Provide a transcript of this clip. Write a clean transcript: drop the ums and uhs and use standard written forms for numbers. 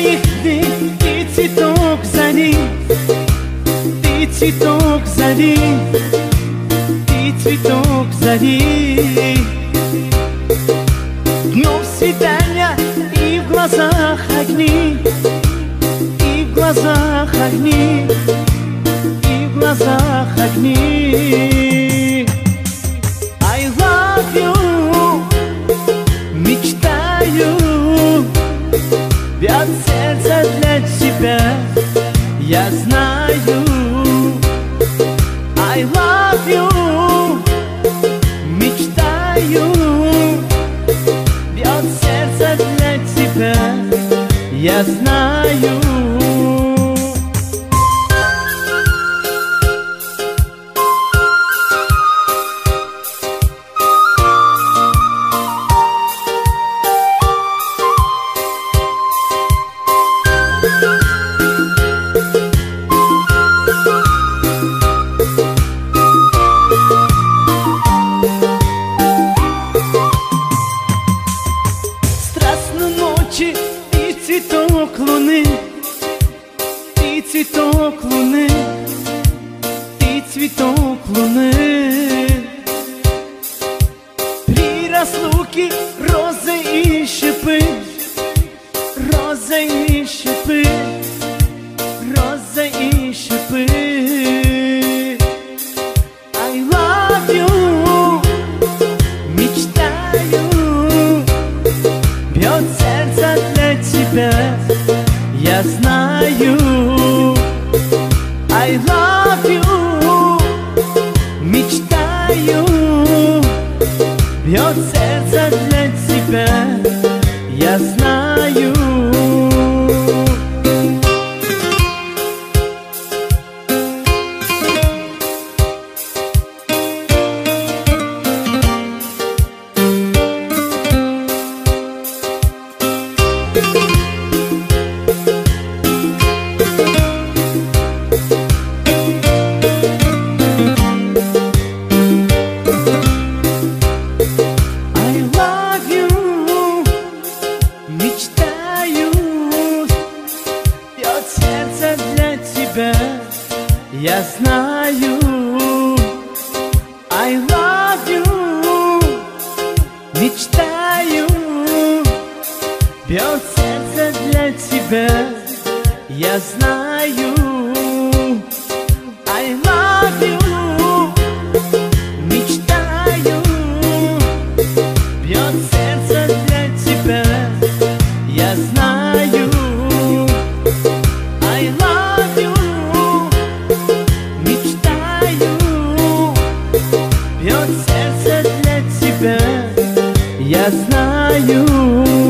моих дней ты цветок зари, ты цветок зари, ты цветок зари. Днем свидания и в глазах огни, и в глазах огни, и в глазах огни. I love you, мечтаю, от сердца для тебя, я знаю. I love you, мечтаю, бьет сердце для тебя, я знаю. Ты цветок луны, ты цветок луны, ты цветок луны. При разлуке розы и шипы, розы и шипы, розы и шипы. I love you, мечтаю, бьет сердце для тебя, я знаю. I love you, мечтаю, бьет сердце для тебя, я знаю. Сердце для тебя, я знаю. I love you, мечтаю, бьет сердце для тебя, я знаю. I love you, мечтаю, бьет сердце для тебя, я знаю. I love you, мечтаю, бьет сердце для тебя, я знаю.